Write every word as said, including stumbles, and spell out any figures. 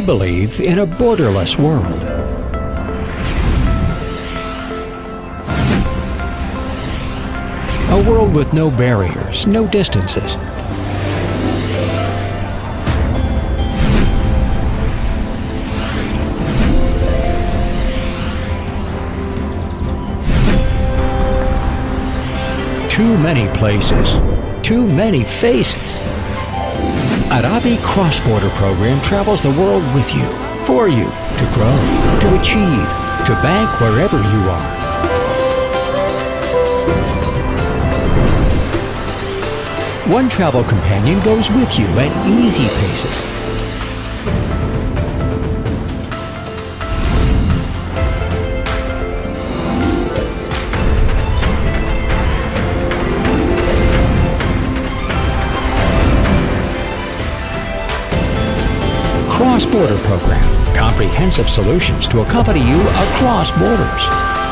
believe in a borderless world. A world with no barriers, no distances. Too many places, too many faces. Arabi Cross-Border program travels the world with you, for you, to grow, to achieve, to bank wherever you are. One travel companion goes with you at easy paces. Cross-Border program, comprehensive solutions to accompany you across borders.